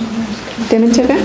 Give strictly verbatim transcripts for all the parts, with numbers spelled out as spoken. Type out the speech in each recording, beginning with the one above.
Putem începe?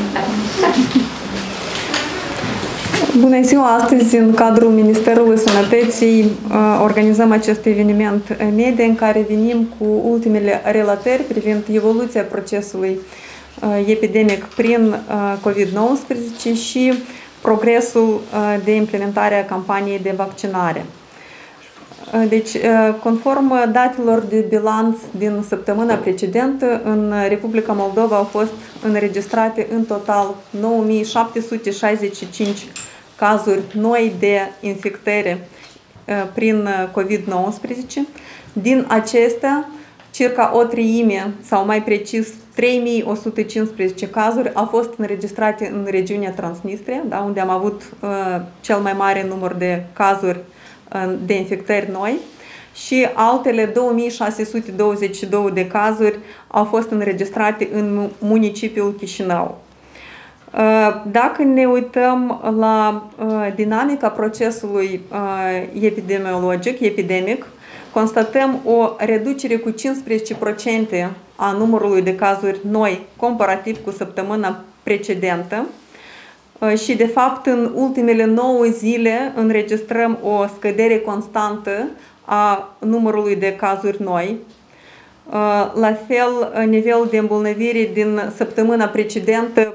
Bună ziua! Astăzi, în cadrul Ministerului Sănătății, organizăm acest eveniment media în care venim cu ultimele relatări privind evoluția procesului epidemic prin COVID nouăsprezece și progresul de implementare a campaniei de vaccinare. Deci, conform datelor de bilanț din săptămâna precedentă, în Republica Moldova au fost înregistrate în total nouă mii șapte sute șaizeci și cinci cazuri noi de infectare prin COVID nouăsprezece. Din acestea, circa o treime, sau mai precis trei mii o sută cincisprezece cazuri au fost înregistrate în regiunea Transnistria, da, unde am avut uh, cel mai mare număr de cazuri uh, de infectări noi, și altele două mii șase sute douăzeci și două de cazuri au fost înregistrate în municipiul Chișinău. Uh, dacă ne uităm la uh, dinamica procesului uh, epidemiologic, epidemic, constatăm o reducere cu cincisprezece la sută a numărului de cazuri noi comparativ cu săptămâna precedentă și, de fapt, în ultimele nouă zile înregistrăm o scădere constantă a numărului de cazuri noi. La fel, nivelul de îmbolnăvire din săptămâna precedentă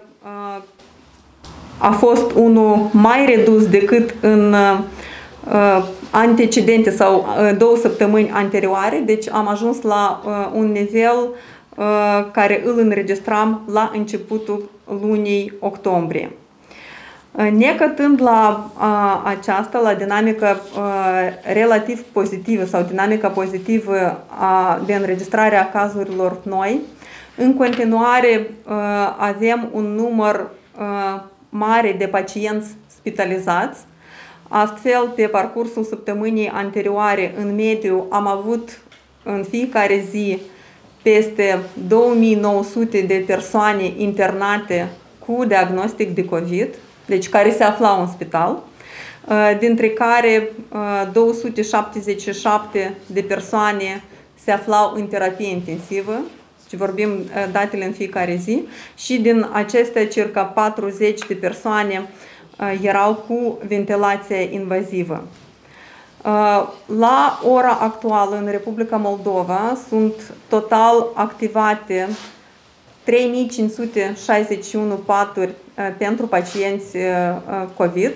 a fost unul mai redus decât în antecedente sau două săptămâni anterioare, deci am ajuns la un nivel care îl înregistram la începutul lunii octombrie. Necătând la aceasta, la dinamica relativ pozitivă sau dinamica pozitivă de înregistrare a cazurilor noi, în continuare avem un număr mare de pacienți spitalizați. Astfel, pe parcursul săptămânii anterioare, în mediu, am avut în fiecare zi peste două mii nouă sute de persoane internate cu diagnostic de COVID, deci care se aflau în spital, dintre care două sute șaptezeci și șapte de persoane se aflau în terapie intensivă, deci vorbim datele în fiecare zi, și din acestea circa patruzeci de persoane erau cu ventilație invazivă. La ora actuală, în Republica Moldova, sunt total activate trei mii cinci sute șaizeci și unu paturi pentru pacienți COVID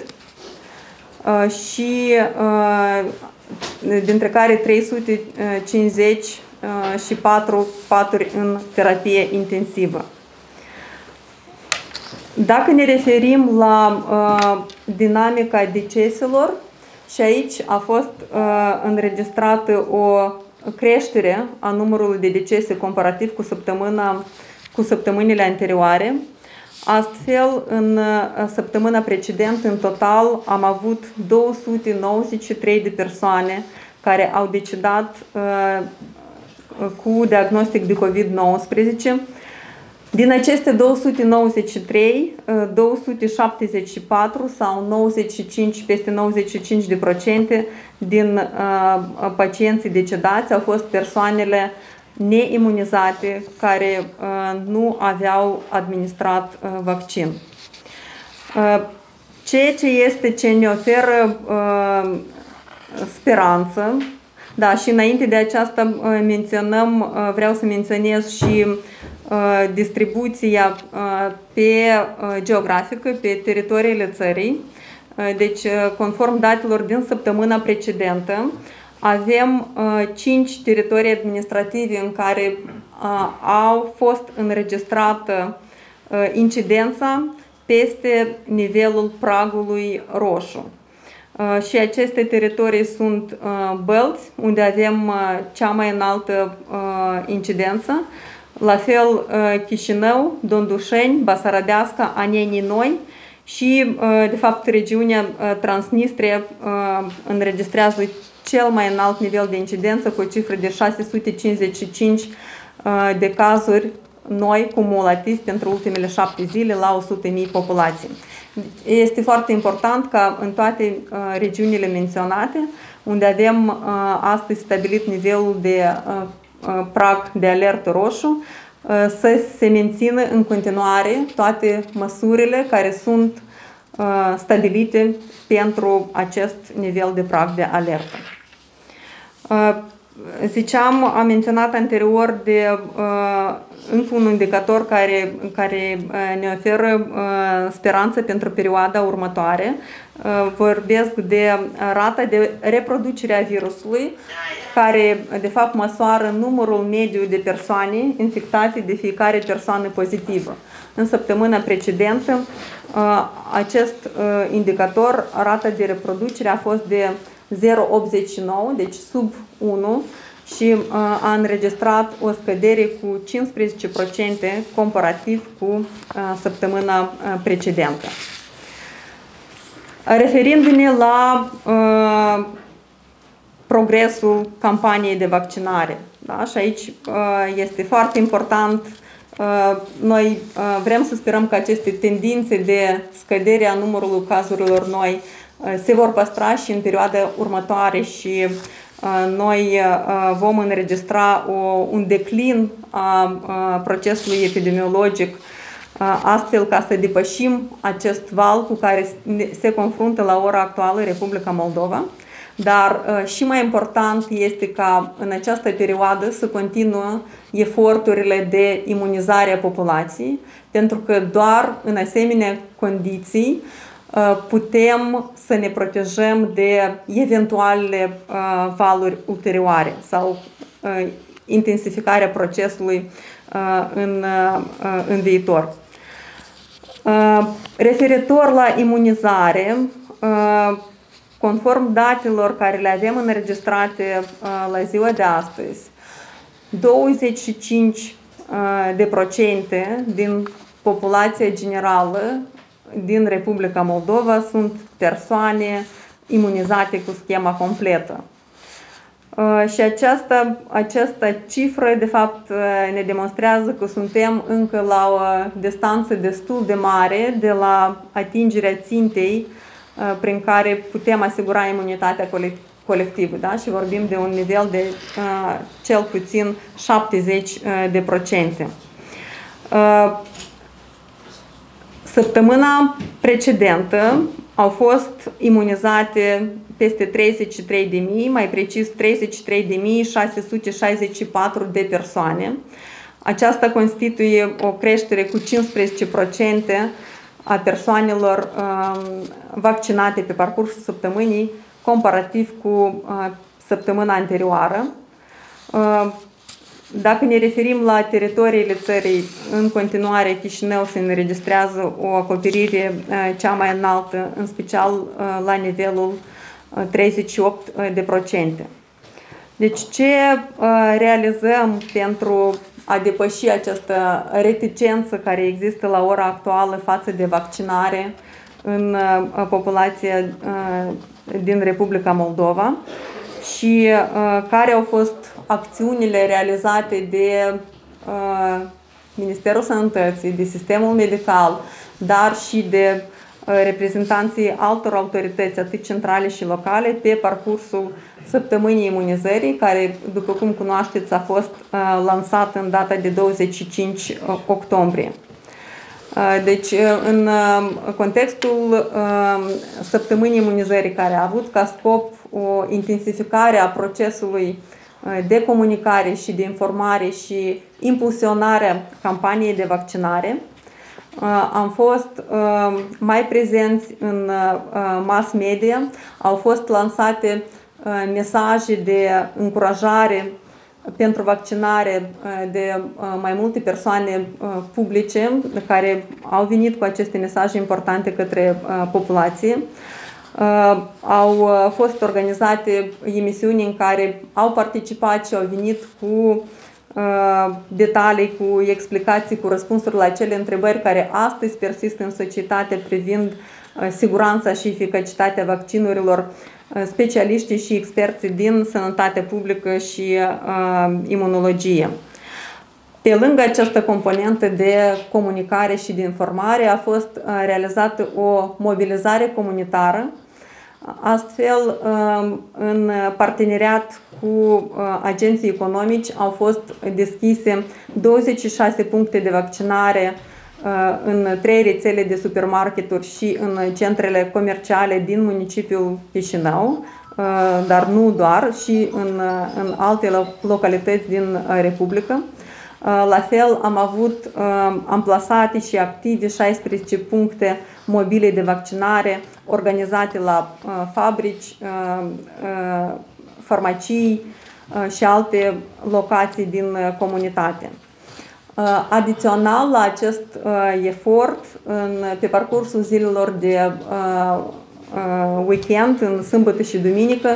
și dintre care trei sute cincizeci și patru paturi în terapie intensivă. Dacă ne referim la uh, dinamica deceselor, și aici a fost uh, înregistrată o creștere a numărului de decese comparativ cu, săptămâna, cu săptămânile anterioare. Astfel, în uh, săptămâna precedentă, în total, am avut două sute nouăzeci și trei de persoane care au decedat uh, cu diagnostic de COVID nouăsprezece. Din aceste două sute nouăzeci și trei, două sute șaptezeci și patru sau nouăzeci și cinci, peste nouăzeci și cinci de procente din uh, pacienții decedați au fost persoanele neimunizate care uh, nu aveau administrat uh, vaccin. Uh, ceea ce este ce ne oferă uh, speranță, da, și înainte de aceasta uh, menționăm, uh, vreau să menționez și distribuția pe geografică, pe teritoriile țării. Deci, conform datelor din săptămâna precedentă, avem cinci teritorii administrative în care au fost înregistrată incidența peste nivelul pragului roșu. Și aceste teritorii sunt Bălți, unde avem cea mai înaltă incidență, la fel Chișinău, Dondușeni, Basarabeasca, Anenii Noi și, de fapt, regiunea Transnistria înregistrează cel mai înalt nivel de incidență cu o cifră de șase sute cincizeci și cinci de cazuri noi cumulativ pentru ultimele șapte zile la o sută mii populații. Este foarte important ca în toate regiunile menționate, unde avem astăzi stabilit nivelul de prag de alertă roșu, să se mențină în continuare toate măsurile care sunt stabilite pentru acest nivel de prag de alertă. Ziceam, am menționat anterior de uh, încă un indicator care, care uh, ne oferă uh, speranță pentru perioada următoare. Uh, vorbesc de rata de reproducere a virusului, care de fapt măsoară numărul mediu de persoane infectate de fiecare persoană pozitivă. În săptămâna precedentă, uh, acest uh, indicator, rata de reproducere, a fost de zero virgulă optzeci și nouă, deci sub unu, și uh, a înregistrat o scădere cu cincisprezece la sută comparativ cu uh, săptămâna uh, precedentă. Referindu-ne la uh, progresul campaniei de vaccinare, da? Și aici uh, este foarte important. Uh, noi uh, vrem să sperăm că aceste tendințe de scădere a numărului cazurilor noi se vor păstra și în perioada următoare și uh, noi uh, vom înregistra o, un declin a uh, procesului epidemiologic, uh, astfel ca să depășim acest val cu care se confruntă la ora actuală Republica Moldova. Dar uh, și mai important este ca în această perioadă să continuă eforturile de imunizare a populației, pentru că doar în asemenea condiții putem să ne protejăm de eventuale uh, valuri ulterioare sau uh, intensificarea procesului uh, în, uh, în viitor. Uh, referitor la imunizare, uh, conform datelor care le avem înregistrate uh, la ziua de astăzi, douăzeci și cinci de procente din populația generală din Republica Moldova sunt persoane imunizate cu schema completă. Și această, această cifră, de fapt, ne demonstrează că suntem încă la o distanță destul de mare de la atingerea țintei prin care putem asigura imunitatea colectivă. Da? Și vorbim de un nivel de cel puțin șaptezeci de procente. Săptămâna precedentă au fost imunizate peste treizeci și trei de mii, mai precis treizeci și trei de mii șase sute șaizeci și patru de persoane. Aceasta constituie o creștere cu cincisprezece procente a persoanelor uh, vaccinate pe parcursul săptămânii, comparativ cu uh, săptămâna anterioară. Uh, Dacă ne referim la teritoriile țării, în continuare Chișinău se înregistrează o acoperire cea mai înaltă, în special la nivelul treizeci și opt de procente. Deci ce realizăm pentru a depăși această reticență care există la ora actuală față de vaccinare în populația din Republica Moldova și care au fost acțiunile realizate de uh, Ministerul Sănătății, de sistemul medical, dar și de uh, reprezentanții altor autorități, atât centrale și locale, pe parcursul săptămânii imunizării, care, după cum cunoașteți, a fost uh, lansat în data de douăzeci și cinci octombrie. Uh, deci, uh, în uh, contextul uh, săptămânii imunizării, care a avut ca scop o intensificare a procesului de comunicare și de informare și impulsionarea campaniei de vaccinare, am fost mai prezenți în mass media, au fost lansate mesaje de încurajare pentru vaccinare de mai multe persoane publice care au venit cu aceste mesaje importante către populație. Uh, au uh, fost organizate emisiuni în care au participat și au venit cu uh, detalii, cu explicații, cu răspunsuri la acele întrebări care astăzi persistă în societate privind uh, siguranța și eficacitatea vaccinurilor, uh, specialiștii și experții din sănătate publică și uh, imunologie. Pe lângă această componentă de comunicare și de informare, a fost realizată o mobilizare comunitară Astfel, în parteneriat cu agenții economici au fost deschise douăzeci și șase puncte de vaccinare în trei rețele de supermarketuri și în centrele comerciale din municipiul Chișinău, dar nu doar, și în, în alte localități din Republică. La fel, am avut amplasate și active șaisprezece puncte mobile de vaccinare organizate la fabrici, farmacii și alte locații din comunitate. Adițional la acest efort, în, pe parcursul zilelor de weekend, în sâmbătă și duminică,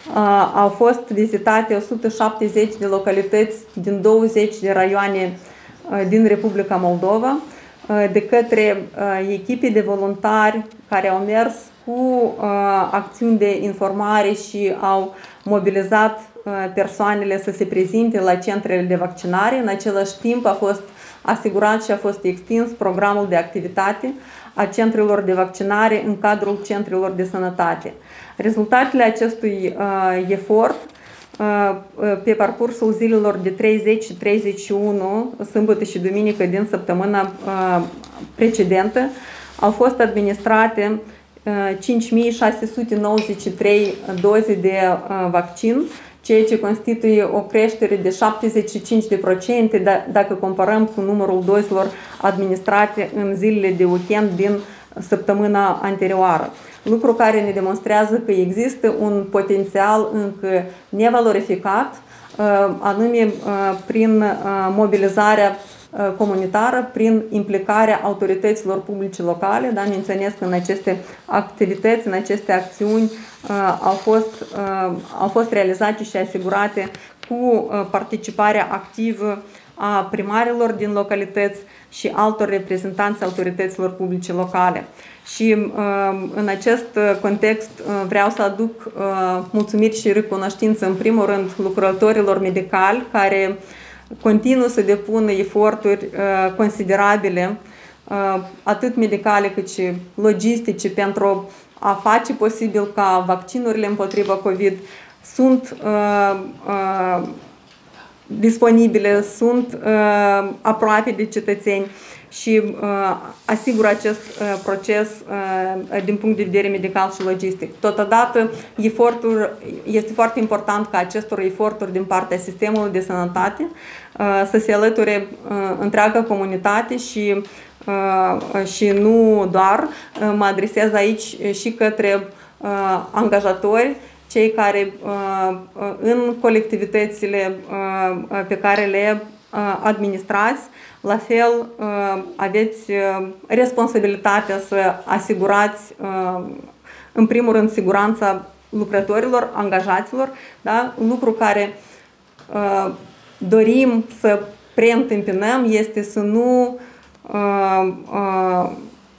au fost vizitate o sută șaptezeci de localități din douăzeci de raioane din Republica Moldova de către echipe de voluntari care au mers cu acțiuni de informare și au mobilizat persoanele să se prezinte la centrele de vaccinare. În același timp a fost asigurat și a fost extins programul de activitate a centrelor de vaccinare în cadrul centrelor de sănătate. Rezultatele acestui uh, efort uh, pe parcursul zilelor de treizeci și treizeci și unu, sâmbătă și duminică din săptămâna uh, precedentă, au fost administrate uh, cinci mii șase sute nouăzeci și trei doze de uh, vaccin, ceea ce constituie o creștere de șaptezeci și cinci la sută dacă comparăm cu numărul dozelor administrate în zilele de weekend din săptămâna anterioară. Lucru care ne demonstrează că există un potențial încă nevalorificat, anume prin mobilizarea comunitară, prin implicarea autorităților publice locale. Da, menționez că în aceste activități, în aceste acțiuni au fost, au fost realizate și asigurate cu participarea activă a primarilor din localități și altor reprezentanți autorităților publice locale. Și în acest context vreau să aduc mulțumiri și recunoștință în primul rând lucrătorilor medicali care continuă să depună eforturi considerabile, atât medicale cât și logistice, pentru a face posibil ca vaccinurile împotriva COVID sunt uh, uh, disponibile, sunt uh, aproape de cetățeni și uh, asigură acest uh, proces uh, din punct de vedere medical și logistic. Totodată, efortul, este foarte important ca acestor eforturi din partea sistemului de sănătate uh, să se alăture uh, întreaga comunitate și, uh, și nu doar. Uh, mă adresez aici și către uh, angajatori, cei care uh, în colectivitățile uh, pe care le uh, administrați, la fel uh, aveți uh, responsabilitatea să asigurați uh, în primul rând siguranța lucrătorilor, angajaților, da? Un lucru care uh, dorim să preîntâmpinăm este să nu uh, uh,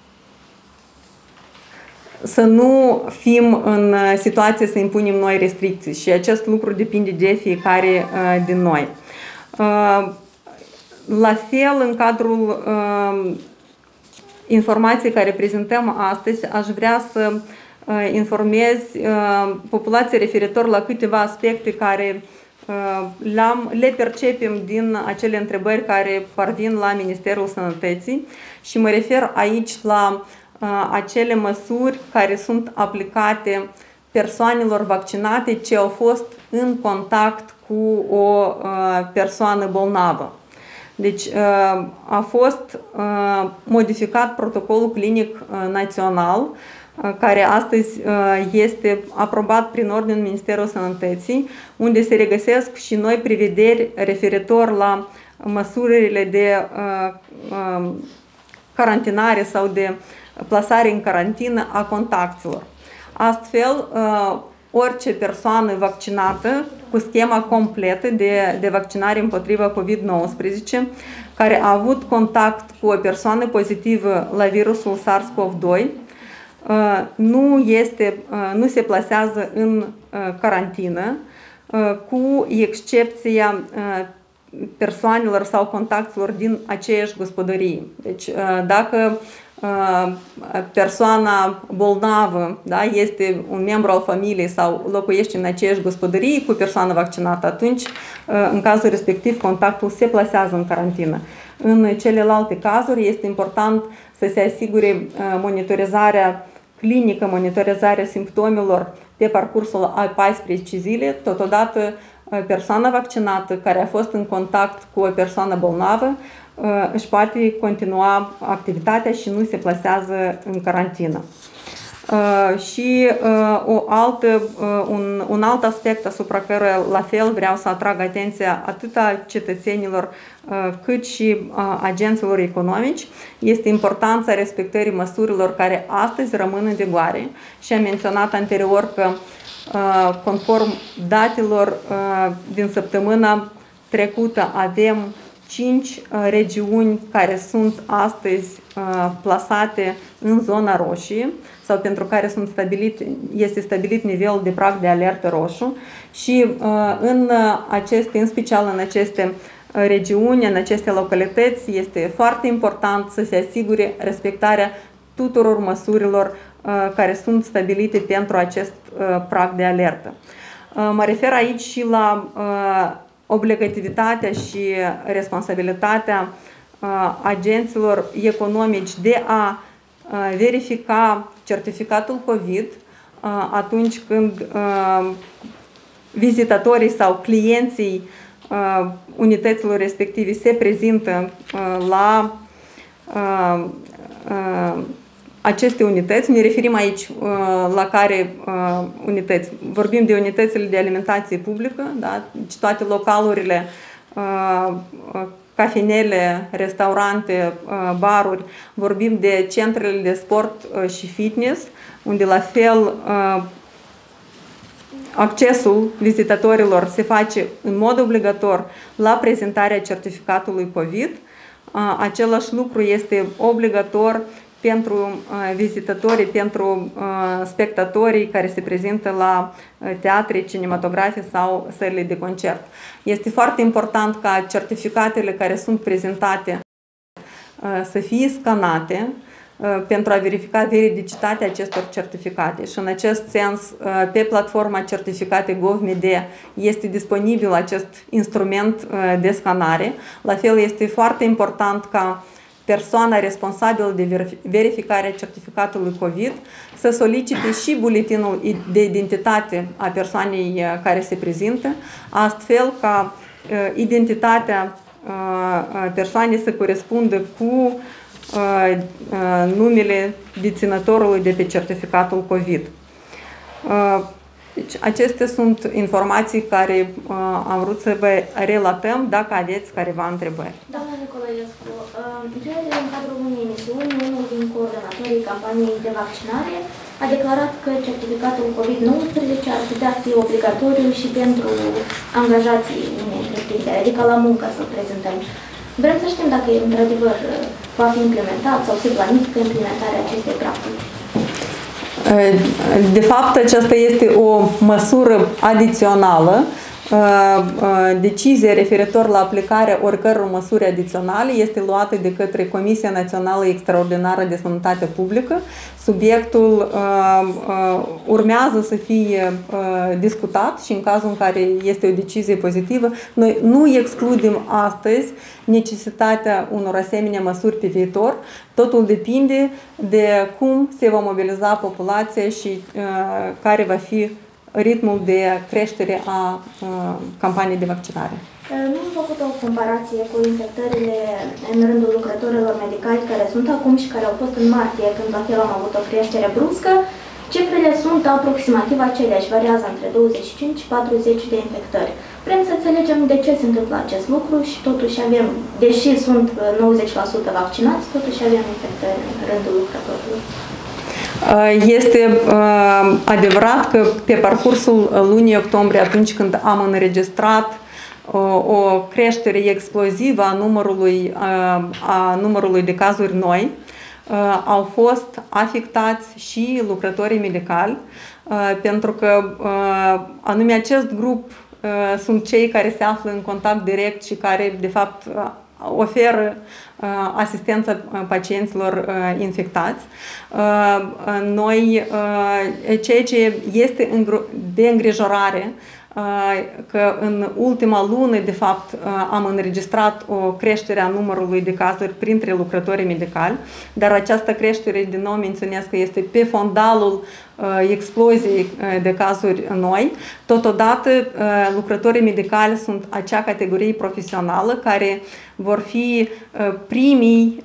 să nu fim în situație să impunem noi restricții și acest lucru depinde de fiecare uh, din noi. Uh, la fel, în cadrul uh, informației care prezentăm astăzi, aș vrea să uh, informez uh, populația referitor la câteva aspecte care uh, le percepem din acele întrebări care parvin la Ministerul Sănătății și mă refer aici la acele măsuri care sunt aplicate persoanelor vaccinate ce au fost în contact cu o persoană bolnavă. Deci a fost modificat protocolul clinic național, care astăzi este aprobat prin ordinul Ministerului Sănătății, unde se regăsesc și noi prevederi referitor la măsurile de carantinare sau de plasare în carantină a contactelor. Astfel, orice persoană vaccinată cu schema completă de, de vaccinare împotriva COVID nouăsprezece, care a avut contact cu o persoană pozitivă la virusul SARS-CoV doi, nu, este, nu se plasează în carantină, cu excepția persoanelor sau contactelor din aceeași gospodărie. Deci dacă persoana bolnavă, da, este un membru al familiei sau locuiește în aceeași gospodărie cu persoana vaccinată, atunci în cazul respectiv contactul se plasează în carantină. În celelalte cazuri este important să se asigure monitorizarea clinică, monitorizarea simptomelor pe parcursul a paisprezece zile, totodată persoana vaccinată care a fost în contact cu o persoană bolnavă își poate continua activitatea și nu se plasează în carantină. Și o altă, un, un alt aspect asupra căruia la fel vreau să atrag atenția atât a cetățenilor cât și a agenților economici este importanța respectării măsurilor care astăzi rămân în vigoare și am menționat anterior că conform datelor din săptămâna trecută avem cinci regiuni care sunt astăzi plasate în zona roșie sau pentru care sunt stabilit, este stabilit nivelul de prag de alertă roșu și în aceste, în special în aceste regiuni, în aceste localități, este foarte important să se asigure respectarea tuturor măsurilor care sunt stabilite pentru acest prag de alertă. Mă refer aici și la obligativitatea și responsabilitatea agenților economici de a verifica certificatul COVID atunci când vizitatorii sau clienții unităților respective se prezintă la aceste unități. Ne referim aici la care unități. Vorbim de unitățile de alimentație publică, da? Deci toate localurile, cafenele, restaurante, baruri. Vorbim de centrele de sport și fitness, unde la fel accesul vizitatorilor se face în mod obligator la prezentarea certificatului COVID. Același lucru este obligator pentru vizitatorii, pentru spectatorii care se prezintă la teatre, cinematografe sau sălile de concert. Este foarte important ca certificatele care sunt prezentate să fie scanate pentru a verifica veridicitatea acestor certificate. Și în acest sens, pe platforma Certificate Gov.md este disponibil acest instrument de scanare. La fel, este foarte important ca persoana responsabilă de verificarea certificatului COVID să solicite și buletinul de identitate a persoanei care se prezintă, astfel ca identitatea persoanei să corespundă cu numele deținătorului de pe certificatul COVID. Deci, acestea sunt informații care uh, am vrut să vă relatăm, dacă aveți careva întrebări. Doamna Nicolaescu, ieri în cadrul unei emisiuni, unul din coordonatorii campaniei de vaccinare a declarat că certificatul COVID nouăsprezece ar putea fi obligatoriu și pentru angajații unei întreprinderi, adică la muncă să-l prezentăm. Vrem să știm dacă într-adevăr va fi implementat sau se planifică implementarea acestei practici. De fapt, aceasta este o măsură adițională. Decizia referitor la aplicarea oricăror măsuri adiționale este luată de către Comisia Națională Extraordinară de Sănătate Publică. Subiectul urmează să fie discutat și în cazul în care este o decizie pozitivă, noi nu excludem astăzi necesitatea unor asemenea măsuri pe viitor. Totul depinde de cum se va mobiliza populația și care va fi ritmul de creștere a uh, campaniei de vaccinare. Nu am făcut o comparație cu infectările în rândul lucrătorilor medicali care sunt acum și care au fost în martie, când la fel am avut o creștere bruscă. Cifrele sunt aproximativ aceleași, variază între douăzeci și cinci și patruzeci de infectări. Vrem să înțelegem de ce se întâmplă acest lucru și totuși avem, deși sunt nouăzeci la sută vaccinați, totuși avem infectări în rândul lucrătorilor. Este uh, adevărat că pe parcursul lunii octombrie, atunci când am înregistrat o, o creștere explozivă a numărului, uh, a numărului de cazuri noi, uh, au fost afectați și lucrătorii medicali, uh, pentru că uh, anume acest grup sunt cei care se află în contact direct și care, de fapt, oferă asistența pacienților infectați. Noi, ceea ce este de îngrijorare, că în ultima lună, de fapt, am înregistrat o creștere a numărului de cazuri printre lucrătorii medicali, dar această creștere, din nou menționez că este pe fondalul exploziei de cazuri noi. Totodată, lucrătorii medicali sunt acea categorie profesională care vor fi primii,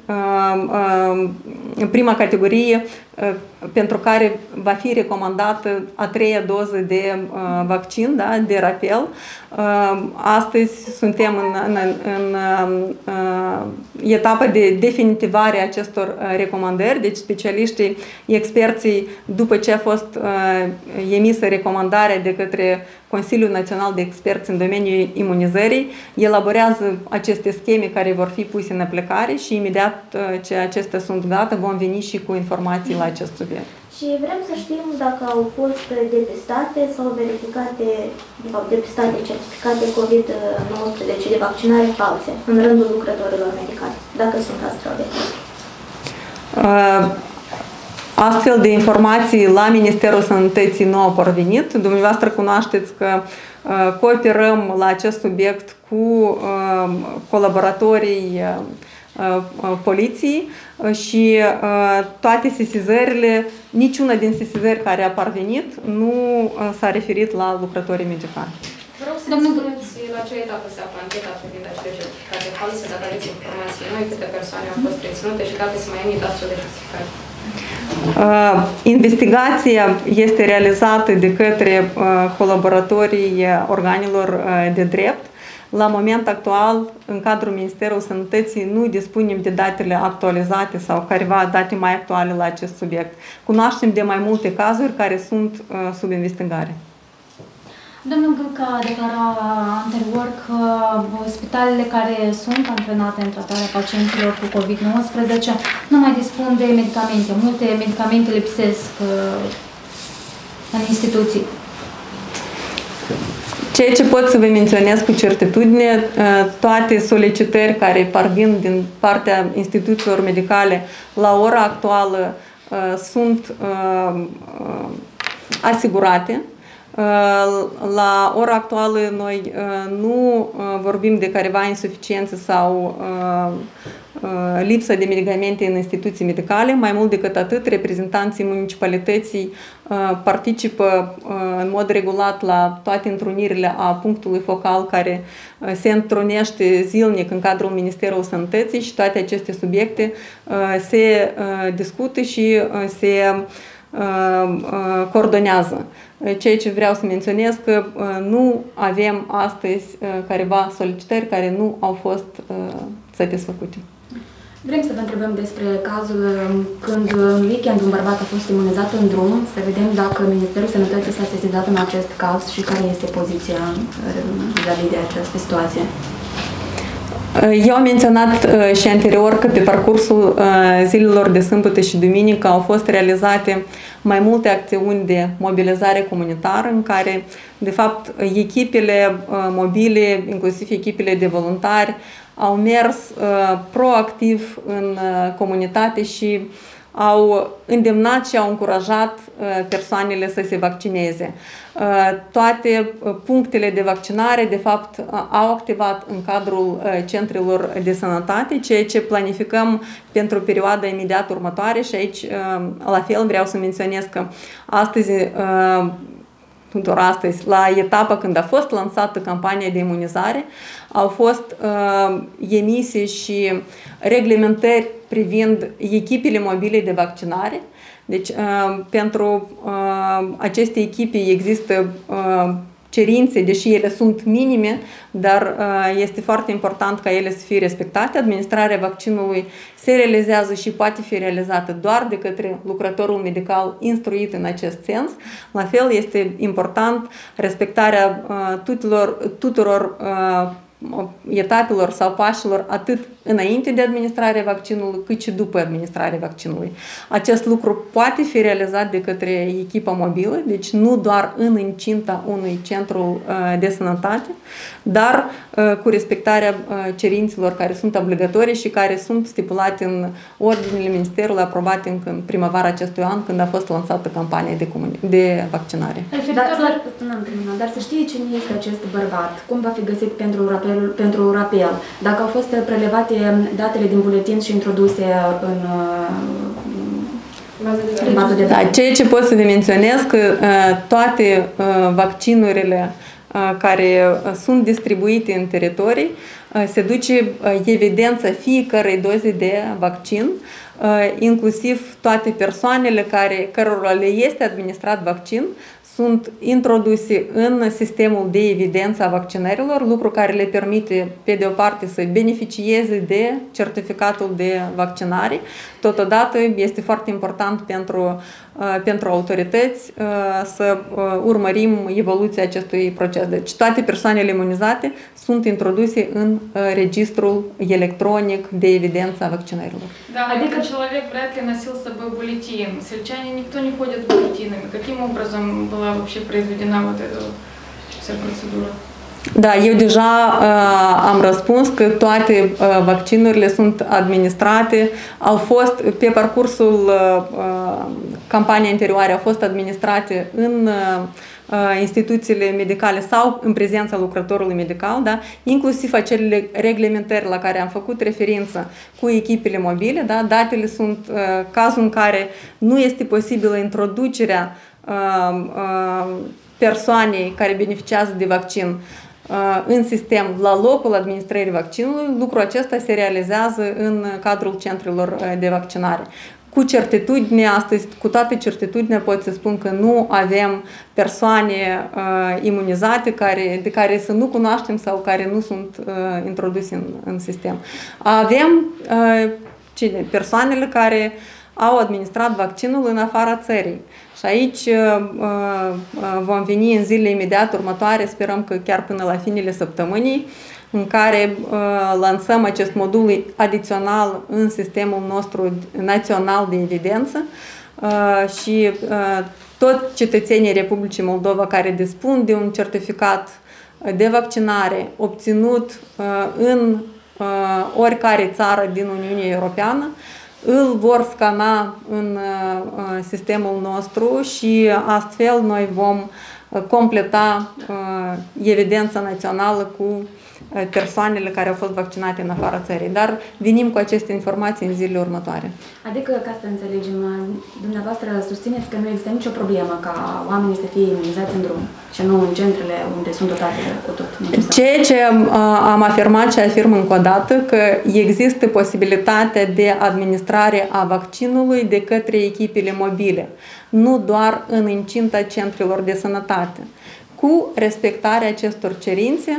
prima categorie pentru care va fi recomandată a treia doză de vaccin, da, de rapel. Astăzi suntem în, în, în, în etapa de definitivare a acestor recomandări, deci specialiștii, experții, după ce a fost emisă recomandarea de către Consiliul Național de Experți în domeniul imunizării, elaborează aceste scheme care vor fi puse în aplicare și imediat ce acestea sunt gata, vom veni și cu informații la acest subiect. Și vrem să știm dacă au fost depistate sau verificate, de fapt, depistate, certificate COVID nouăsprezece de vaccinare false în rândul lucrătorilor medicali, dacă sunt astfel de cazuri. Astfel de informații la Ministerul Sănătății nu au parvenit. Dumneavoastră cunoașteți că uh, cooperăm la acest subiect cu uh, colaboratorii uh, uh, poliției și uh, toate sesizările, niciuna din sesizări care a parvenit nu uh, s-a referit la lucrătorii medicali. Vreau să ne spuneți la ce etapă se află ancheta privind acele certificate false, dacă aveți informații noi, câte persoane au fost reținute și dacă se mai emit astfel de certificate. Uh, investigația este realizată de către uh, colaboratorii organelor uh, de drept. La moment actual, în cadrul Ministerului Sănătății, nu dispunem de datele actualizate sau careva date mai actuale la acest subiect. Cunoaștem de mai multe cazuri care sunt uh, sub investigare. Domnul Gâlca a declarat anterior că spitalele care sunt antrenate în tratarea pacienților cu COVID nouăsprezece nu mai dispun de medicamente. Multe medicamente lipsesc în instituții. Ceea ce pot să vă menționez cu certitudine, toate solicitări care parvin din partea instituțiilor medicale la ora actuală sunt asigurate. La ora actuală noi nu vorbim de careva insuficiență sau lipsă de medicamente în instituții medicale. Mai mult decât atât, reprezentanții municipalității participă în mod regulat la toate întrunirile a punctului focal care se întrunește zilnic în cadrul Ministerului Sănătății și toate aceste subiecte se discută și se coordonează. Ceea ce vreau să menționez că nu avem astăzi careva solicitări care nu au fost satisfăcute. Vrem să vă întrebăm despre cazul când în weekend un bărbat a fost imunizat în drum, să vedem dacă Ministerul Sănătății s-a sesizat în acest caz și care este poziția vis-a-vis de această situație. Eu am menționat și anterior că pe parcursul zilelor de sâmbătă și duminică au fost realizate mai multe acțiuni de mobilizare comunitară în care, de fapt, echipele mobile, inclusiv echipele de voluntari, au mers proactiv în comunitate și au îndemnat și au încurajat persoanele să se vaccineze. Toate punctele de vaccinare, de fapt, au activat în cadrul centrelor de sănătate, ceea ce planificăm pentru perioada imediat următoare și aici, la fel, vreau să menționez că astăzi, doar astăzi, la etapa când a fost lansată campania de imunizare, au fost uh, emise și reglementări privind echipele mobile de vaccinare. Deci, uh, pentru uh, aceste echipe există uh, cerințe, deși ele sunt minime, dar uh, este foarte important ca ele să fie respectate. Administrarea vaccinului se realizează și poate fi realizată doar de către lucrătorul medical instruit în acest sens. La fel, este important respectarea uh, tuturor, tuturor uh, etapelor sau pașilor atât înainte de administrarea vaccinului, cât și după administrarea vaccinului. Acest lucru poate fi realizat de către echipa mobilă, deci nu doar în incinta unui centru de sănătate, dar cu respectarea cerințelor care sunt obligatorii și care sunt stipulate în ordinele Ministerului aprobate încă în primăvara acestui an, când a fost lansată campania de, de vaccinare. Dar, dar, dar să știe cine este acest bărbat, cum va fi găsit pentru rapel, pentru rapel, dacă au fost prelevate datele din buletin și introduse în, în bază de date. Da, ceea ce pot să vă menționez că toate vaccinurile care sunt distribuite în teritorii, se duce evidența fiecărei doze de vaccin, inclusiv toate persoanele care, cărora le este administrat vaccin, sunt introduse în sistemul de evidență a vaccinărilor, lucru care le permite, pe de o parte, să beneficieze de certificatul de vaccinare. Totodată este foarte important pentru, pentru autorități să urmărim evoluția acestui proces. Deci toate persoanele imunizate sunt introduse în registrul electronic de evidență a vaccinărilor. Да, adică человек вряд ли носил с собой бюллетень. Сельчане никто не ходит с бюллетенями. Каким образом была вообще произведена вот эта вся процедура? Da, eu deja uh, am răspuns că toate uh, vaccinurile sunt administrate, au fost pe parcursul uh, campaniei anterioare, au fost administrate în uh, instituțiile medicale sau în prezența lucrătorului medical, da? Inclusiv acele reglementări la care am făcut referință cu echipele mobile, da? Datele sunt uh, cazul în care nu este posibilă introducerea uh, uh, persoanei care beneficiază de vaccin în sistem la locul administrării vaccinului. Lucrul acesta se realizează în cadrul centrelor de vaccinare. Cu certitudine, astăzi, cu toată certitudinea pot să spun că nu avem persoane uh, imunizate care, de care să nu cunoaștem sau care nu sunt uh, introduse în, în sistem. Avem uh, cine? Persoanele care au administrat vaccinul în afara țării. Și aici uh, vom veni în zilele imediat următoare, sperăm că chiar până la finele săptămânii, în care uh, lansăm acest modul adițional în sistemul nostru național de evidență uh, și uh, tot cetățenii Republicii Moldova care dispun de un certificat de vaccinare obținut uh, în uh, oricare țară din Uniunea Europeană, îl vor scana în uh, sistemul nostru și astfel noi vom uh, completa uh, evidența națională cu uh, persoanele care au fost vaccinate în afara țării. Dar venim cu aceste informații în zilele următoare. Adică, ca să înțelegem, dumneavoastră susțineți că nu există nicio problemă ca oamenii să fie imunizați în drum și nu în centrele unde sunt dotate cu tot necesar. Ceea ce uh, am afirmat și afirm încă o dată, că există posibilitatea de administrare a vaccinului de către echipele mobile, nu doar în incinta centrelor de sănătate, cu respectarea acestor cerințe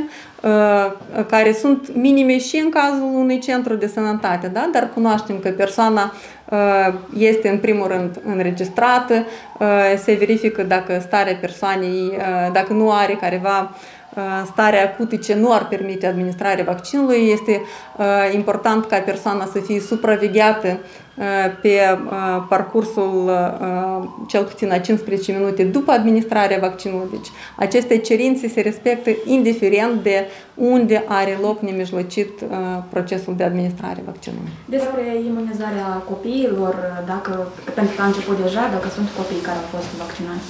uh, care sunt minime și în cazul unui centru de sănătate, da? Dar cunoaștem că persoana uh, este în primul rând înregistrată, uh, se verifică dacă starea persoanei, uh, dacă nu are careva stare acută ce nu ar permite administrarea vaccinului. Este uh, important ca persoana să fie supravegheată uh, pe uh, parcursul uh, cel puțin a cincisprezece minute după administrarea vaccinului. Deci aceste cerințe se respectă indiferent de unde are loc nemijlocit uh, procesul de administrare vaccinului. Despre imunizarea copiilor, dacă, pentru că a început deja, dacă sunt copii care au fost vaccinați.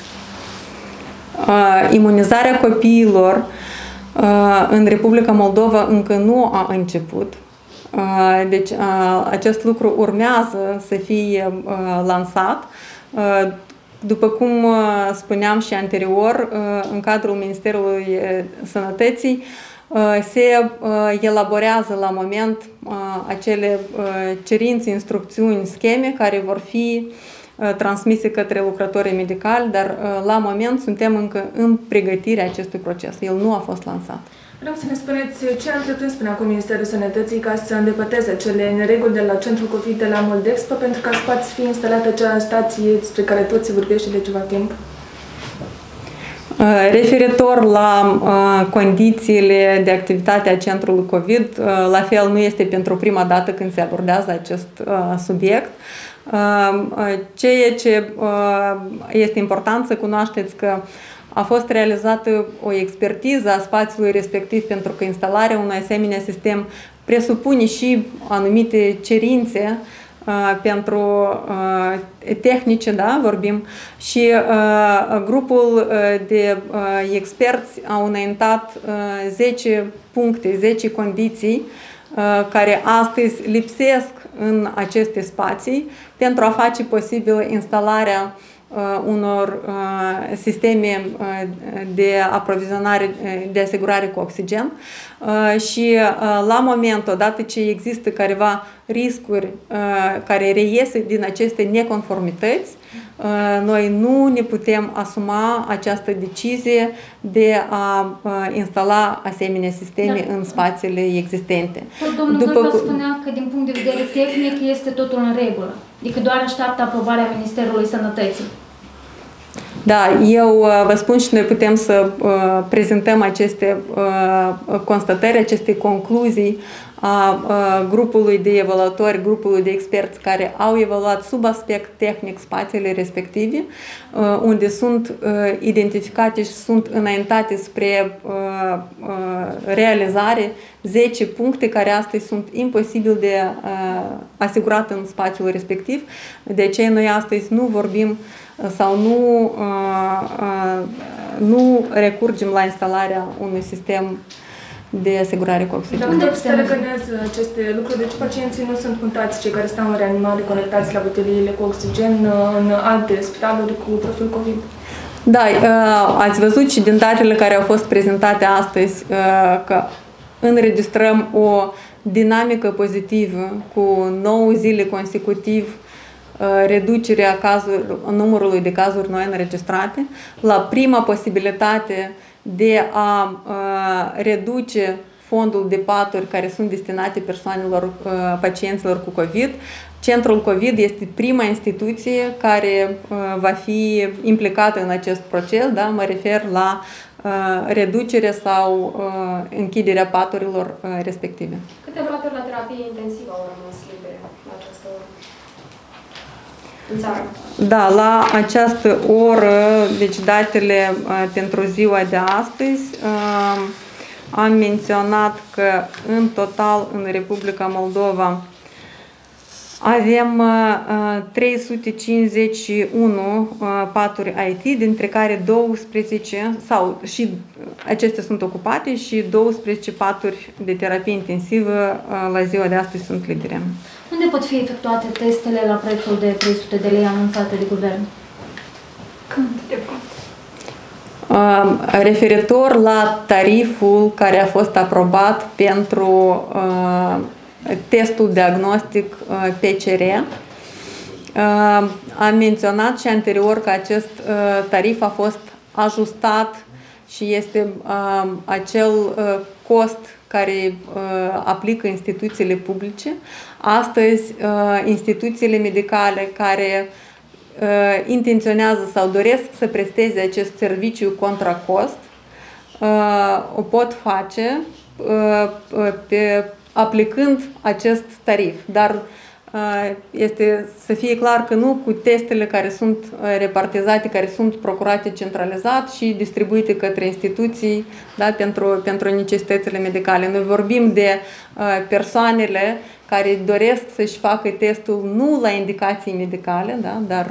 Uh, imunizarea copiilor uh, în Republica Moldova încă nu a început. Uh, deci uh, acest lucru urmează să fie uh, lansat. Uh, după cum uh, spuneam și anterior, uh, în cadrul Ministerului Sănătății uh, se uh, elaborează la moment uh, acele uh, cerințe, instrucțiuni, scheme care vor fi transmise către lucrătorii medicali, dar la moment suntem încă în pregătirea acestui proces. El nu a fost lansat. Vreau să ne spuneți ce a întreprins până acum Ministerul Sănătății ca să îndepărteze cele nereguli de la Centrul COVID de la Moldexpo, pentru ca să poată fi instalată acea stație despre care tot se vorbește de ceva timp? Referitor la uh, condițiile de activitate a centrului COVID, uh, la fel nu este pentru prima dată când se abordează acest uh, subiect. Uh, ceea ce uh, este important să cunoașteți că a fost realizată o expertiză a spațiului respectiv, pentru că instalarea unui asemenea sistem presupune și anumite cerințe pentru uh, tehnice, da, vorbim, și uh, grupul de uh, experți au înaintat uh, zece puncte, zece condiții uh, care astăzi lipsesc în aceste spații pentru a face posibilă instalarea uh, unor uh, sisteme uh, de aprovizionare, de asigurare cu oxigen uh, și uh, la moment, odată ce există careva riscuri uh, care reiese din aceste neconformități, uh, noi nu ne putem asuma această decizie de a uh, instala asemenea sisteme da. în spațiile existente. Tot domnul După... Gârca spunea că din punct de vedere tehnic este totul în regulă, adică doar așteaptă aprobarea Ministerului Sănătății. Da, eu vă spun și noi putem să uh, prezentăm aceste uh, constatări, aceste concluzii a uh, grupului de evaluatori, grupului de experți care au evaluat sub aspect tehnic spațiile respective, uh, unde sunt uh, identificate și sunt înaintate spre uh, uh, realizare zece puncte care astăzi sunt imposibil de uh, asigurat în spațiul respectiv. De aceea noi astăzi nu vorbim sau nu, uh, uh, nu recurgem la instalarea unui sistem de asigurare cu oxigen. Unde se legănează aceste lucruri? Deci pacienții nu sunt mutați, cei care stau în reanimare conectați la boteliile cu oxigen în alte spitaluri cu profil COVID? Da, uh, ați văzut și din datele care au fost prezentate astăzi uh, că înregistrăm o dinamică pozitivă cu nouă zile consecutiv reducerea cazuri, numărului de cazuri noi înregistrate, la prima posibilitate de a uh, reduce fondul de paturi care sunt destinate persoanelor, uh, pacienților cu COVID. Centrul COVID este prima instituție care uh, va fi implicată în acest proces, da? Mă refer la uh, reducerea sau uh, închiderea paturilor uh, respective. Câte paturi la terapie intensivă au rămas libere la această oră? În țară. Da, la această oră, deci datele uh, pentru ziua de astăzi, uh, am menționat că în total în Republica Moldova avem uh, trei sute cincizeci și unu uh, paturi I T, dintre care douăsprezece, sau și acestea sunt ocupate, și douăsprezece paturi de terapie intensivă uh, la ziua de astăzi sunt libere. Unde pot fi efectuate testele la prețul de trei sute de lei anunțate de guvern? Când? De fapt? Uh, referitor la tariful care a fost aprobat pentru uh, testul diagnostic uh, P C R, uh, am menționat și anterior că acest uh, tarif a fost ajustat și este uh, acel uh, cost care uh, aplică instituțiile publice. Astăzi, uh, instituțiile medicale care uh, intenționează sau doresc să presteze acest serviciu contra cost, uh, o pot face uh, pe, aplicând acest tarif. Dar este să fie clar că nu cu testele care sunt repartizate, care sunt procurate centralizat și distribuite către instituții, da, pentru, pentru necesitățile medicale. Noi vorbim de persoanele care doresc să-și facă testul nu la indicații medicale, da, dar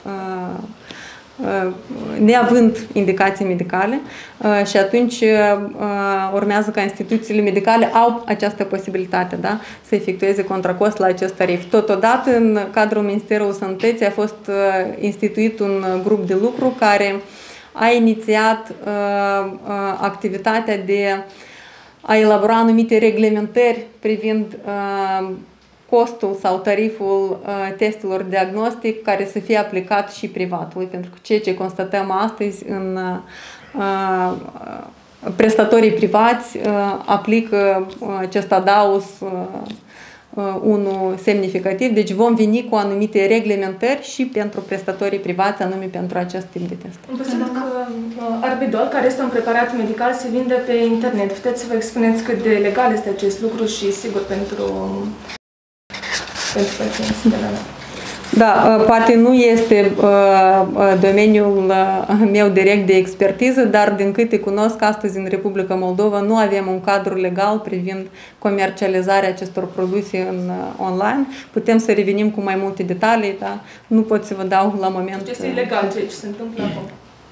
neavând indicații medicale, și atunci urmează ca instituțiile medicale au această posibilitate, da, să efectueze contracost la acest tarif. Totodată, în cadrul Ministerului Sănătății a fost instituit un grup de lucru care a inițiat activitatea de a elabora anumite reglementări privind costul sau tariful uh, testelor diagnostic care să fie aplicat și privatului, pentru că ceea ce constatăm astăzi în uh, prestatorii privați uh, aplică uh, acest adaos uh, unul semnificativ, deci vom veni cu anumite reglementări și pentru prestatorii privați, anume pentru acest tip de test. Am văzut că Arbidol, care este un preparat medical, se vinde pe internet. Puteți să vă expuneți cât de legal este acest lucru și sigur pentru, pentru pacienții de la noi. Da, poate nu este uh, domeniul uh, meu direct de expertiză, dar din câte cunosc, astăzi în Republica Moldova nu avem un cadru legal privind comercializarea acestor produse în uh, online. Putem să revenim cu mai multe detalii, dar nu pot să vă dau la moment. Deci este ilegal ceea ce se întâmplă acum.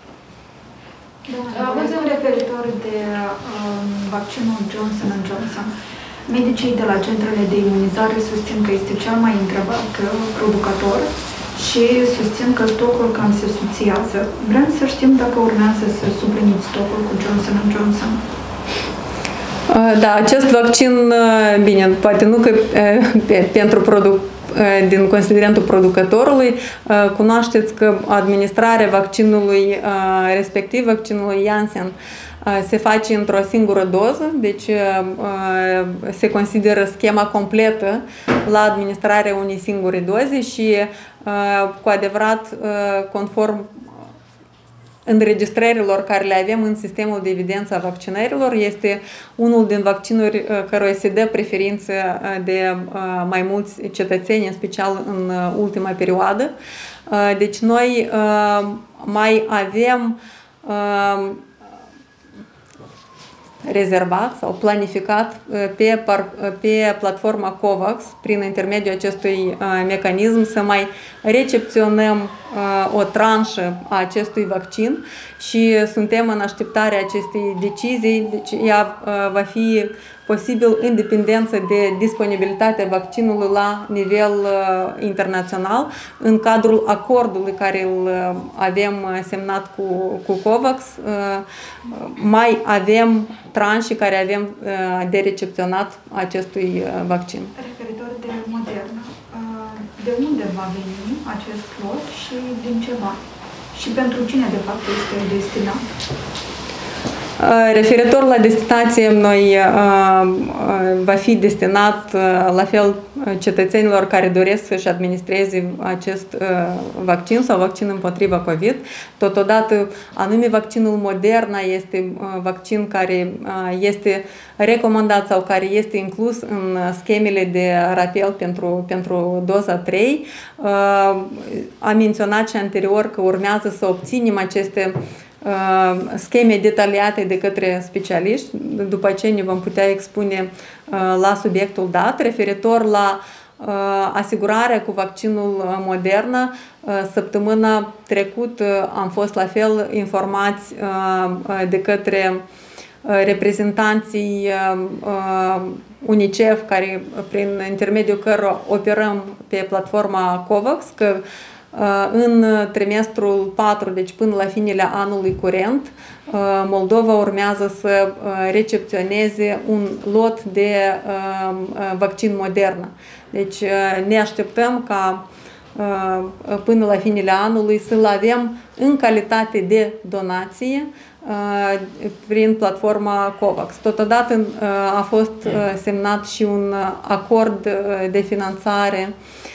Având referitor de um, vaccinul Johnson and Johnson, medicii de la centrele de imunizare susțin că este cel mai întrebat producător și susțin că stocul cam se subțiază. Vrem să știm dacă urmează să supliniți stocul cu Johnson and Johnson. Da, acest vaccin, bine, poate nu că pe, pentru produc, din considerentul producătorului, cunoașteți că administrarea vaccinului respectiv, vaccinului Janssen, se face într-o singură doză, deci se consideră schema completă la administrarea unei singure doze și cu adevărat conform înregistrărilor care le avem în sistemul de evidență a vaccinărilor, este unul din vaccinuri căruia se dă preferință de mai mulți cetățeni, în special în ultima perioadă. Deci noi mai avem rezervat sau planificat pe, pe platforma COVAX, prin intermediul acestui mecanism, să mai recepționăm o tranșă a acestui vaccin și suntem în așteptarea acestei decizii, deci ea va fi posibil în dependență de disponibilitatea vaccinului la nivel uh, internațional, în cadrul acordului care îl uh, avem semnat cu, cu COVAX, uh, mai avem tranșe care avem uh, de recepționat acestui uh, vaccin. Referitor de Moderna, uh, de unde va veni acest lot și din ce bani? Și pentru cine de fapt este destinat? Referitor la destinație, noi va fi destinat la fel cetățenilor care doresc să-și administreze acest vaccin sau vaccin împotriva COVID. Totodată, anume vaccinul Moderna este vaccin care este recomandat sau care este inclus în schemele de rapel pentru, pentru doza trei. Am menționat și anterior că urmează să obținem aceste scheme detaliate de către specialiști, după ce ne vom putea expune la subiectul dat. Referitor la asigurarea cu vaccinul Moderna, săptămâna trecută am fost la fel informați de către reprezentanții UNICEF, care prin intermediul cărora operăm pe platforma COVAX, că în trimestrul patru, deci până la finele anului curent, Moldova urmează să recepționeze un lot de vaccin Moderna. Deci ne așteptăm ca până la finele anului să-l avem în calitate de donație prin platforma COVAX. Totodată a fost semnat și un acord de finanțare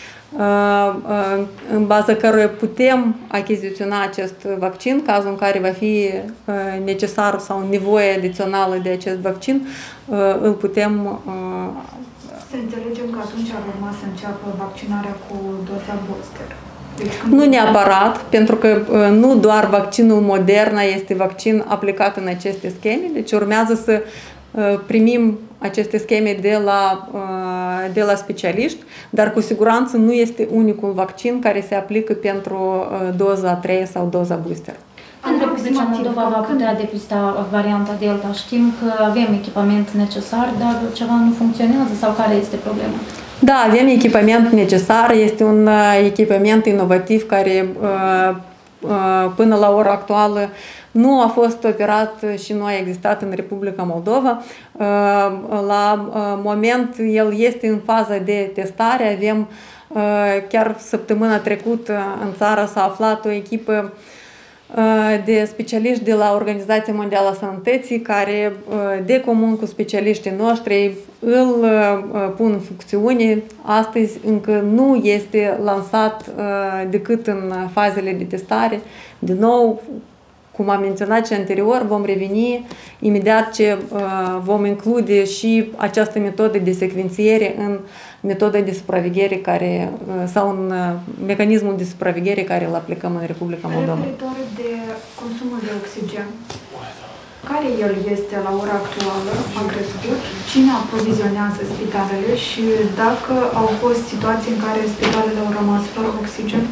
în baza căruia putem achiziționa acest vaccin, cazul în care va fi necesar sau nevoie adițională de acest vaccin, îl putem... Să înțelegem că atunci ar urma să înceapă vaccinarea cu doza booster. Deci, nu neapărat, pentru că nu doar vaccinul Moderna este vaccin aplicat în aceste scheme, deci urmează să primim aceste scheme de la, de la specialiști, dar cu siguranță nu este unicul vaccin care se aplică pentru doza a treia sau doza booster. În Republica Moldova va putea depista varianta Delta. Știm că avem echipament necesar, dar ceva nu funcționează sau care este problema? Da, avem echipament necesar, este un echipament inovativ care până la ora actuală nu a fost operat și nu a existat în Republica Moldova. La moment el este în fază de testare. Avem chiar săptămâna trecută în țară s-a aflat o echipă de specialiști de la Organizația Mondială a Sănătății care, de comun cu specialiștii noștri, îl pun în funcțiune. Astăzi încă nu este lansat decât în fazele de testare. Din nou, cum am menționat și anterior, vom reveni imediat ce vom include și această metodă de secvențiere în metoda de supraveghere care, sau în mecanismul de supraveghere care îl aplicăm în Republica Moldova. Referitor de consumul de oxigen, care el este la ora actuală, a crescut, cine aprovizionează spitalele și dacă au fost situații în care spitalele au rămas fără oxigen?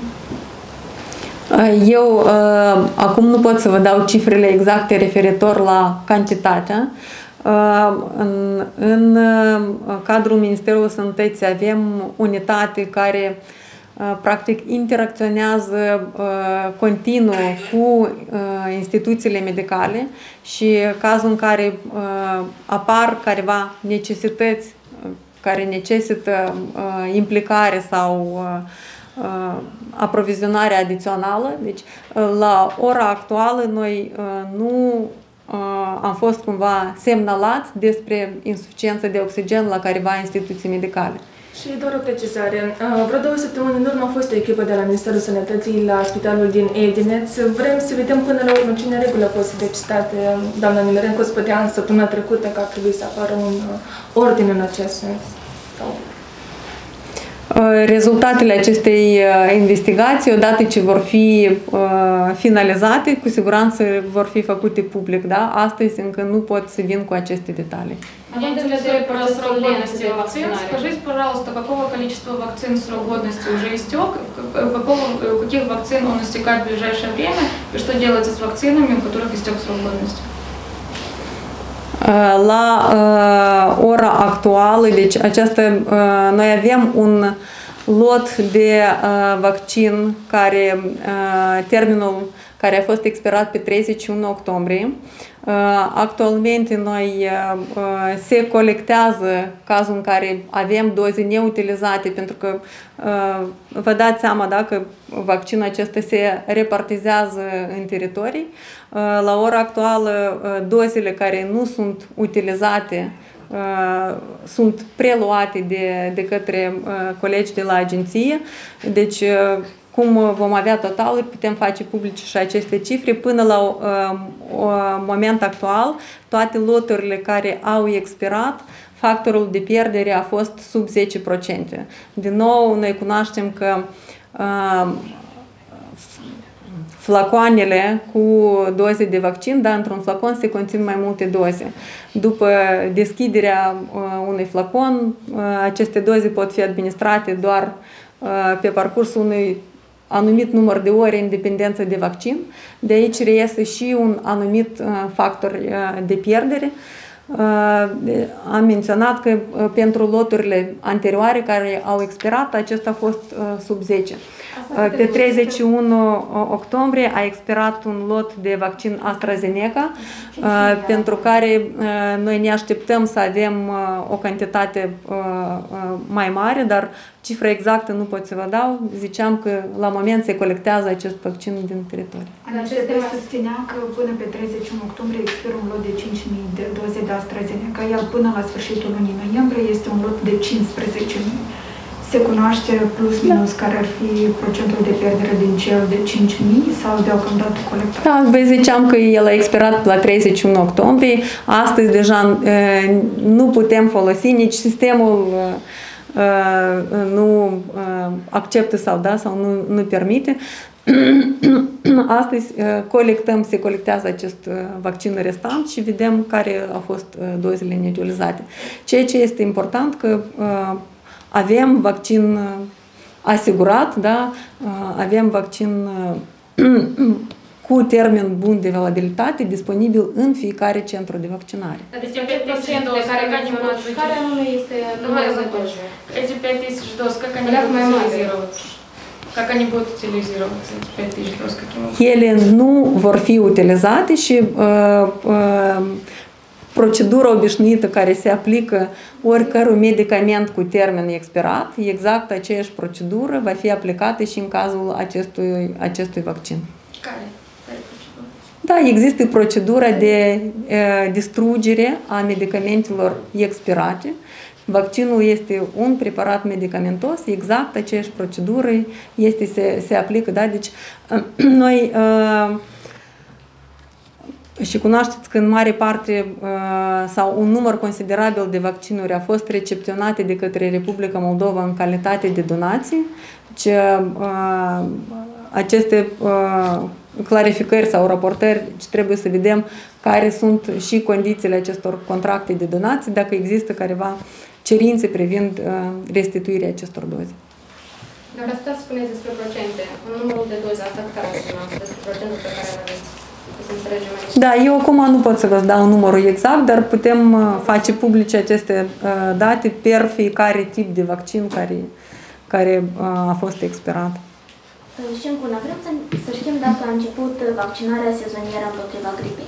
Eu uh, acum nu pot să vă dau cifrele exacte referitor la cantitatea. Uh, în, în uh, cadrul Ministerului Sănătății avem unitate care uh, practic interacționează uh, continuu cu uh, instituțiile medicale și cazul în care uh, apar careva necesități uh, care necesită uh, implicare sau uh, Uh, aprovizionare adițională. Deci, uh, la ora actuală, noi uh, nu uh, am fost cumva semnalați despre insuficiență de oxigen la careva instituții medicale. Și doar o precizare. Uh, vreo două săptămâni în urmă a fost o echipă de la Ministerul Sănătății la spitalul din Edineț. Vrem să vedem până la urmă ce nereguli au fost depistate. Doamna Nimerenco spunea săptămâna trecută că ar trebui să apară un uh, ordine în acest sens. Sau... Rezultatele acestei investigații, odată ce vor fi finalizate, cu siguranță vor fi făcute public. Da? Astăzi încă nu pot să vin cu aceste detalии. Меня интересует про срок годности вакцин. Скажите, пожалуйста, какого количества вакцин срок годности уже истек, какого, каких вакцин он истекает в ближайшее время, и что делается с вакцинами, у которых истек срок годности? La uh, ora actuală, deci această, uh, noi avem un lot de uh, vaccin care, uh, termenul care a fost expirat pe treizeci și unu octombrie. Uh, actualmente noi uh, se colectează cazul în care avem doze neutilizate, pentru că uh, vă dați seama da, că vaccinul acesta se repartizează în teritorii. Uh, la ora actuală, uh, dozele care nu sunt utilizate uh, sunt preluate de, de către uh, colegi de la agenție. Deci, uh, cum vom avea total, putem face publice și aceste cifre. Până la uh, moment actual, toate loturile care au expirat, factorul de pierdere a fost sub zece la sută. Din nou, noi cunoaștem că uh, flacoanele cu doze de vaccin, dar într-un flacon se conțin mai multe doze. După deschiderea uh, unui flacon, uh, aceste doze pot fi administrate doar uh, pe parcursul unui anumit număr de ore în dependență de vaccin. De aici reiese și un anumit uh, factor uh, de pierdere. Uh, am menționat că uh, pentru loturile anterioare care au expirat, acesta a fost uh, sub zece. Uh, pe treizeci și unu octombrie a expirat un lot de vaccin AstraZeneca, uh, pentru care uh, noi ne așteptăm să avem uh, o cantitate uh, uh, mai mare, dar cifra exactă nu pot să vă dau. Ziceam că la moment se colectează acest vaccin din teritoriu. Acestea susținea că până pe treizeci și unu octombrie expiră un lot de cinci mii de doze de AstraZeneca, iar până la sfârșitul lunii noiembrie este un lot de cincisprezece mii. Se cunoaște plus minus care ar fi procentul de pierdere din cel de cinci mii sau deocamdată colectat? Da, vă ziceam că el a expirat la treizeci și unu octombrie. Astăzi deja nu putem folosi, nici sistemul nu acceptă sau da, sau nu, nu permite. Astăzi colectăm, se colectează acest vaccin restant și vedem care au fost dozele neutilizate. Ceea ce este important că avem vaccin asigurat, da? Avem vaccin cu termen bun de valabilitate disponibil în fiecare centru de vaccinare. Deci pacientele care care anume este numărul de doze? Эти пять тысяч доз, как они будут утилизироваться? Как они будут утилизироваться, эти пять тысяч доз? Ele nu vor fi utilizate și uh, uh, procedura obișnuită care se aplică oricărui medicament cu termen expirat, exact aceeași procedură va fi aplicată și în cazul acestui, acestui vaccin. Care? Da, există procedura de uh, distrugere a medicamentelor expirate. Vaccinul este un preparat medicamentos, exact aceeași procedură este, se, se aplică. Da? Deci, uh, noi uh, și cunoașteți că în mare parte uh, sau un număr considerabil de vaccinuri a fost recepționate de către Republica Moldova în calitate de donații. Deci, uh, aceste uh, clarificări sau raportări, deci trebuie să vedem care sunt și condițiile acestor contracte de donații, dacă există careva cerințe privind uh, restituirea acestor doze. Dar asta spuneți despre procente. În numărul de doze, asta cât ar însemna despre procentul pe care îl aveți? Să înțelegem aici. Da, eu acum nu pot să vă dau numărul exact, dar putem uh, face publice aceste uh, date per fiecare tip de vaccin care, care uh, a fost expirat. Și încă una, vrem să, să știm dacă a început vaccinarea sezonieră împotriva gripei.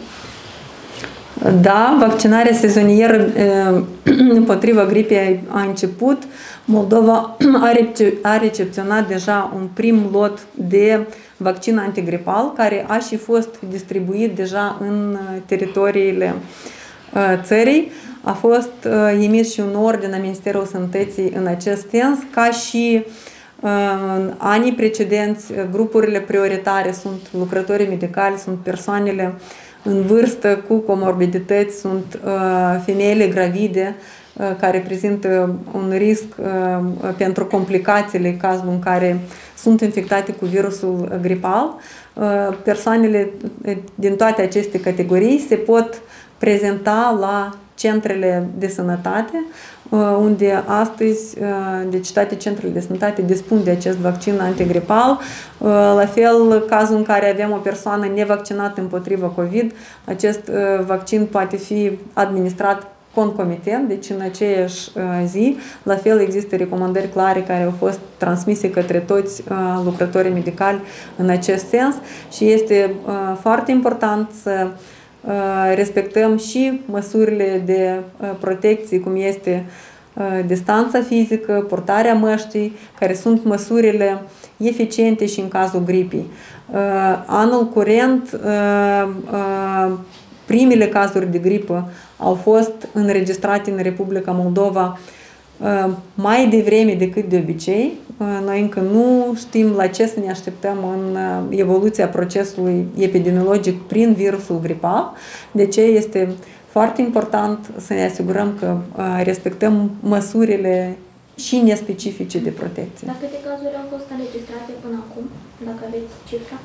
Da, vaccinarea sezonieră împotriva gripei a început. Moldova a recepționat deja un prim lot de vaccin antigripal, care a și fost distribuit deja în teritoriile țării. A fost emis și un ordin a Ministerului Sănătății în acest sens, ca și în anii precedenți, grupurile prioritare sunt lucrătorii medicali, sunt persoanele în vârstă cu comorbidități, sunt uh, femeile gravide uh, care prezintă un risc uh, pentru complicațiile în cazul în care sunt infectate cu virusul gripal. Uh, persoanele din toate aceste categorii se pot prezenta la centrele de sănătate, unde astăzi, deci toate centrele de sănătate dispun de acest vaccin antigripal. La fel, cazul în care avem o persoană nevaccinată împotriva COVID, acest vaccin poate fi administrat concomitent, deci în aceeași zi. La fel, există recomandări clare care au fost transmise către toți lucrătorii medicali în acest sens și este foarte important să respectăm și măsurile de protecție, cum este distanța fizică, purtarea măștii, care sunt măsurile eficiente și în cazul gripii. Anul curent, primele cazuri de gripă au fost înregistrate în Republica Moldova mai devreme decât de obicei. Noi încă nu știm la ce să ne așteptăm în evoluția procesului epidemiologic prin virusul gripal. De aceea este foarte important să ne asigurăm că respectăm măsurile și nespecifice de protecție. Dar câte cazuri au fost înregistrate până acum, dacă aveți cifra?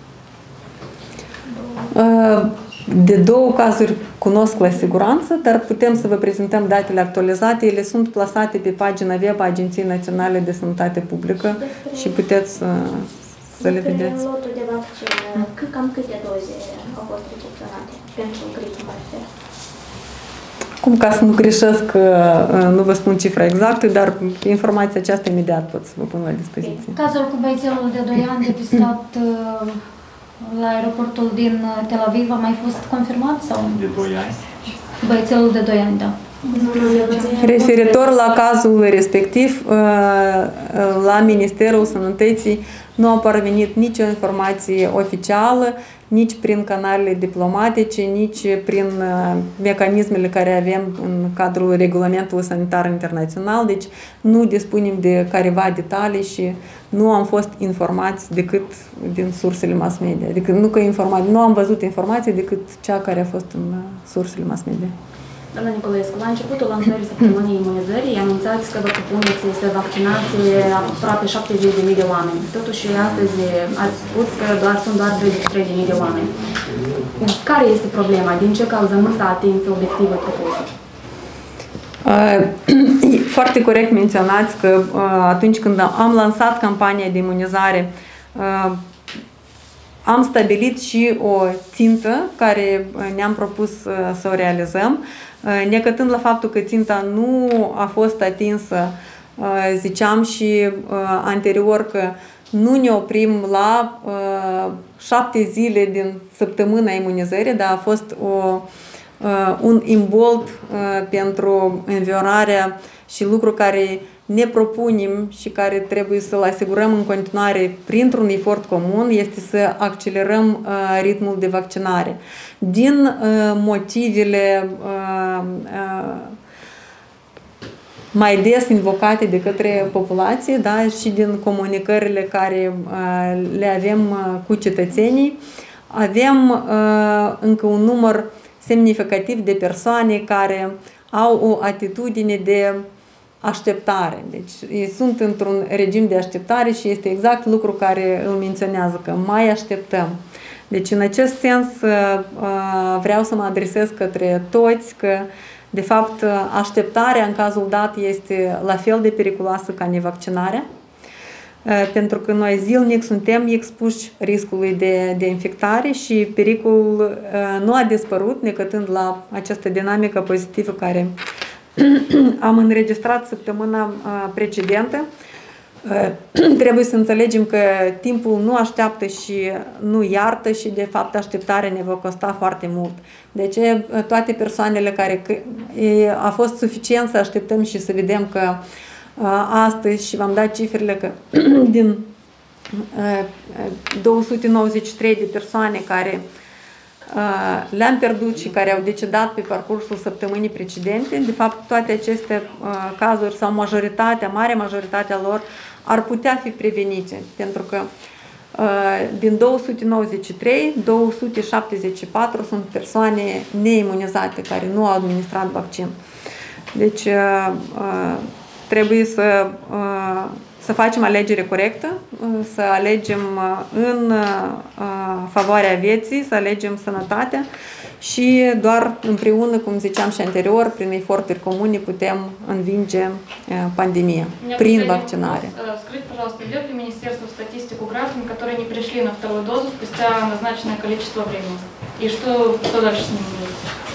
De două cazuri cunosc la siguranță, dar putem să vă prezentăm datele actualizate. Ele sunt plasate pe pagina web a Agenției Naționale de Sănătate Publică și puteți să, să le vedeți. Despre lotul de vaccin, cam câte doze au fost recepționate pentru gripă, mă refer? Cum, ca să nu greșesc, nu vă spun cifra exactă, dar informația aceasta imediat pot să vă pun la dispoziție. Cazul cu băiețelul de doi ani depistat la aeroportul din Tel Aviv a mai fost confirmat sau? De doi ani. Băiețelul de doi ani, da. Referitor la cazul respectiv, la Ministerul Sănătății nu a parvenit nicio informație oficială, nici prin canalele diplomatice, nici prin mecanismele care avem în cadrul regulamentului sanitar internațional. Deci nu dispunem de careva detalii și nu am fost informați decât din sursele mass media. Adică nu, că informa- nu am văzut informații decât cea care a fost în sursele mass media. Doamna Nicolescu, la începutul lansării săptămânii imunizării anunțați că vă propuneți să vaccinați aproape șaptezeci de mii de oameni. Totuși, astăzi ați spus că doar sunt doar treizeci și trei de mii de oameni. Care este problema? Din ce cauză nu s-a atins obiectivul propus? Foarte corect menționați că atunci când am lansat campania de imunizare, am stabilit și o țintă care ne-am propus să o realizăm. Necătând la faptul că ținta nu a fost atinsă, ziceam și anterior că nu ne oprim la șapte zile din săptămâna imunizării, dar a fost o un imbold pentru înviorarea și lucru care ne propunem și care trebuie să-l asigurăm în continuare printr-un efort comun este să accelerăm ritmul de vaccinare. Din motivele mai des invocate de către populație, da, și din comunicările care le avem cu cetățenii, avem încă un număr semnificativ de persoane care au o atitudine de așteptare. Deci ei sunt într-un regim de așteptare și este exact lucru care îl menționează, că mai așteptăm. Deci în acest sens vreau să mă adresez către toți că de fapt așteptarea în cazul dat este la fel de periculoasă ca nevaccinarea, pentru că noi zilnic suntem expuși riscului de, de infectare și pericolul nu a dispărut necătând la această dinamică pozitivă care am înregistrat săptămâna precedentă. Trebuie să înțelegem că timpul nu așteaptă și nu iartă și de fapt așteptarea ne va costa foarte mult. Deci toate persoanele care a fost suficient să așteptăm și să vedem că astăzi, și v-am dat cifrele că din două sute nouăzeci și trei de persoane care le-am pierdut și care au decedat pe parcursul săptămânii precedente, de fapt toate aceste cazuri sau majoritatea, mare majoritatea lor ar putea fi prevenite, pentru că din două sute nouăzeci și trei, două sute șaptezeci și patru sunt persoane neimunizate care nu au administrat vaccin. Deci trebuie să, să facem alegere corectă, să alegem în favoarea vieții, să alegem sănătatea și doar împreună, cum ziceam și anterior, prin eforturi comune putem învinge pandemia, prin vaccinare. Скажите, пожалуйста, ведет ли Министерство статистику граждан, которые не пришли на вторую дозу спустя назначенное количество времени? И что, что дальше с ними будет?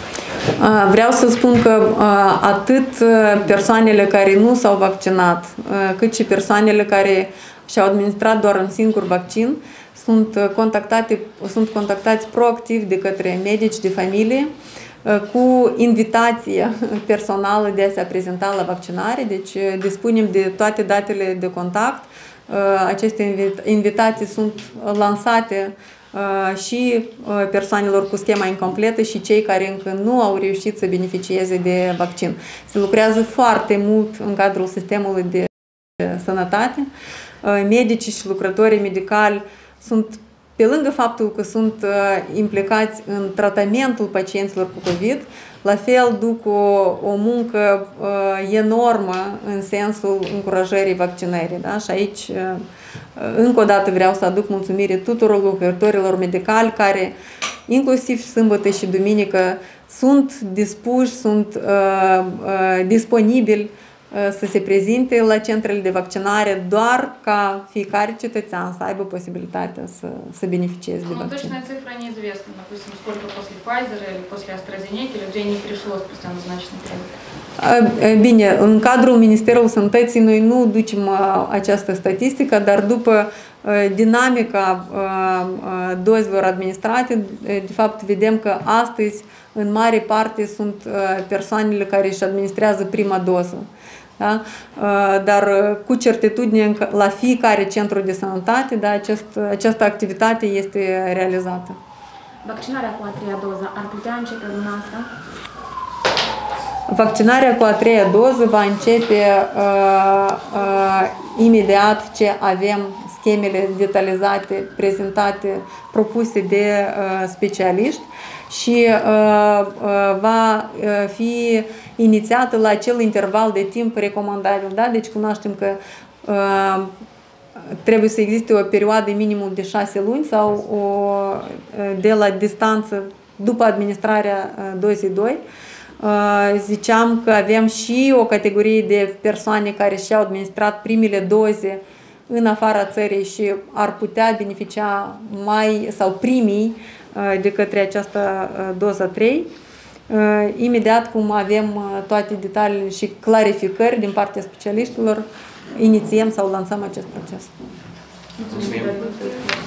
Vreau să spun că atât persoanele care nu s-au vaccinat, cât și persoanele care și-au administrat doar un singur vaccin, sunt contactate, sunt contactați proactiv de către medici de familie cu invitație personală de a se prezenta la vaccinare. Deci dispunem de toate datele de contact. Aceste invitații sunt lansate și persoanelor cu schema incompletă și cei care încă nu au reușit să beneficieze de vaccin. Se lucrează foarte mult în cadrul sistemului de sănătate. Medicii și lucrătorii medicali sunt, pe lângă faptul că sunt implicați în tratamentul pacienților cu COVID, la fel duc o, o muncă enormă în sensul încurajării vaccinării. Da? Și aici încă o dată vreau să aduc mulțumire tuturor lucrătorilor medicali care, inclusiv sâmbătă și duminică, sunt dispuși, sunt uh, uh, disponibili uh, să se prezinte la centrele de vaccinare, doar ca fiecare cetățean să aibă posibilitatea să, să beneficieze de vaccin. Точная цифра неизвестна, допустим, сколько после Pfizer или после AstraZeneca людей не пришло спустя назначенный период. Bine, în cadrul Ministerului Sănătății noi nu ducem această statistică, dar după dinamica dozelor administrate, de fapt vedem că astăzi în mare parte sunt persoanele care își administrează prima doză. Da? Dar cu certitudine la fiecare centru de sănătate, da, acest, această activitate este realizată. Vaccinarea cu a treia doză ar putea începe luna asta? Vaccinarea cu a treia doză va începe uh, uh, imediat ce avem schemele detalizate, prezentate, propuse de uh, specialiști și uh, uh, va uh, fi inițiată la acel interval de timp recomandabil. Da? Deci cunoaștem că uh, trebuie să existe o perioadă minimum de șase luni sau o, de la distanță după administrarea uh, dozei doi. Ziceam că avem și o categorie de persoane care și-au administrat primele doze în afara țării și ar putea beneficia mai sau primii de către această doză trei. Imediat cum avem toate detaliile și clarificări din partea specialiștilor, inițiem sau lansăm acest proces. Mulțumim.